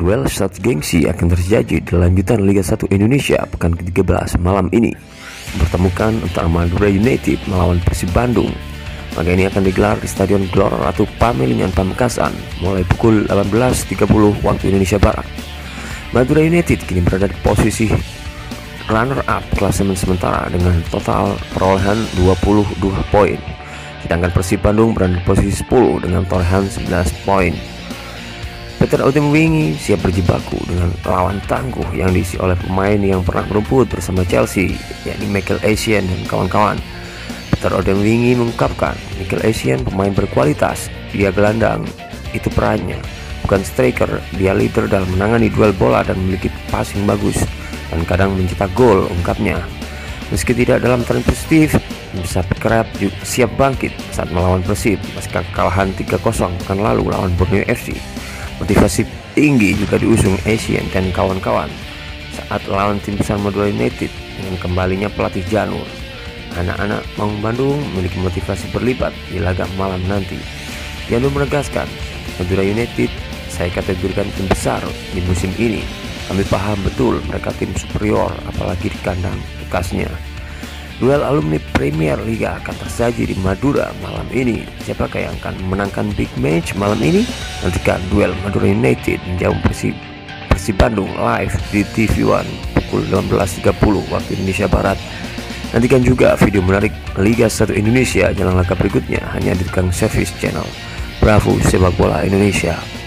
Duel satu gengsi akan terjadi di lanjutan Liga 1 Indonesia pekan ke-13 malam ini, mempertemukan antara Madura United melawan Persib Bandung. Laga ini akan digelar di Stadion Gelora Ratu Pamelingan Pamekasan mulai pukul 18.30 waktu Indonesia Barat. Madura United kini berada di posisi runner up klasemen sementara dengan total perolehan 22 poin, sedangkan Persib Bandung berada di posisi 10 dengan perolehan 11 poin. Peter Odemwingie siap berjibaku dengan lawan tangguh yang diisi oleh pemain yang pernah merumput bersama Chelsea, yakni Michael Essien dan kawan-kawan. Peter Odemwingie mengungkapkan, Michael Essien pemain berkualitas, dia gelandang, itu perannya, bukan striker, dia leader dalam menangani duel bola dan memiliki passing bagus, dan kadang mencetak gol, ungkapnya. Meski tidak dalam tren positif, bisa kerap siap bangkit saat melawan Persib pasca kekalahan 3-0 pekan lalu lawan Borneo FC. Motivasi tinggi juga diusung Essien dan kawan-kawan saat lawan tim besar Madura United dengan kembalinya pelatih Janur. Anak-anak Maung Bandung memiliki motivasi berlipat di laga malam nanti. Janur menegaskan, Madura United saya kategorikan tim besar di musim ini. Kami paham betul mereka tim superior, apalagi di kandang bekasnya. Duel alumni Premier Liga akan tersaji di Madura malam ini. Siapakah yang akan memenangkan big match malam ini? Nantikan duel Madura United menjauh Persib Bandung live di TV One pukul 18.30 waktu Indonesia Barat. Nantikan juga video menarik Liga 1 Indonesia jalan laga berikutnya hanya di Kang Service Channel. Bravo Sepak Bola Indonesia.